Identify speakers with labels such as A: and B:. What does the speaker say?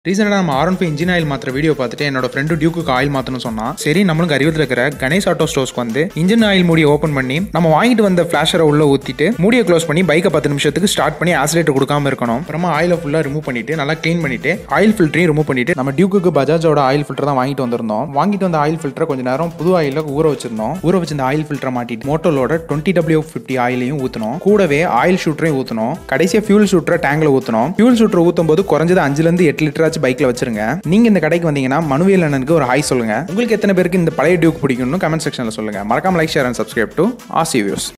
A: ரீசெண்டாக நம்ம R15 engine oil மாத்திர வீடியோ பார்த்துட்டு என்னோட ஃப்ரெண்டு டியூக்கு ஆயில் மாற்றணும்னு சொன்னால் சரி நம்மளுக்கு அறிவியத்தில் இருக்கிற கணேஷ் ஆட்டோ ஸ்டோர்ஸ்க்கு வந்து இன்ஜின் ஆயில் மூடியை ஓப்பன் பண்ணி நம்ம வாங்கிட்டு வந்த ஃபிளாஷரை உள்ள ஊற்றிட்டு மூடியை க்ளோஸ் பண்ணி பைக்கை 10 நிமிஷத்துக்கு ஸ்டார்ட் பண்ணி ஆக்சிலேட்டர் கொடுக்காம இருக்கணும். அப்புறமா ஆயிலை ஃபுல்லாக ரிமூவ் பண்ணிட்டு நல்லா க்ளீன் பண்ணிட்டு ஆயில் ஃபில்டரையும் ரிமூவ் பண்ணிட்டு நம்ம டியூக்கு பஜாஜோட ஆயில் ஃபில்டர் தான் வாங்கிட்டு வந்திருந்தோம். வாங்கிட்டு வந்த ஆயில் ஃபில்டரை கொஞ்சம் நேரம் புது ஆயில ஊற வச்சிருந்தோம். ஊற வச்சிருந்த ஆயில் ஃபில்டரை மாட்டிட்டு மோட்டோலோட 20W50 ஆயிலையும் ஊற்றணும். கூடவே ஆயில் ஷூட்டரையும் ஊற்றணும். கடைசியாக ஃபியூல் ஷூட்டரை டேங்கில் ஊற்றணும். ஃபியூல் ஷூட்டரை ஊற்றும் போது குறைஞ்சது 5 to 8 லிட்டராச்சு பைக்கில் வச்சிருங்க. நீங்க இந்த கடைக்கு வந்தீங்கன்னா மனுவேல் அண்ணனுக்கு ஒரு ஹாய் சொல்லுங்க. உங்களுக்கு எத்தனை பேருக்கு இந்த பழைய டியூக் பிடிக்கும்னு கமெண்ட் செக்ஷன்ல சொல்லுங்க. மறக்காம like, share and subscribe to RC views.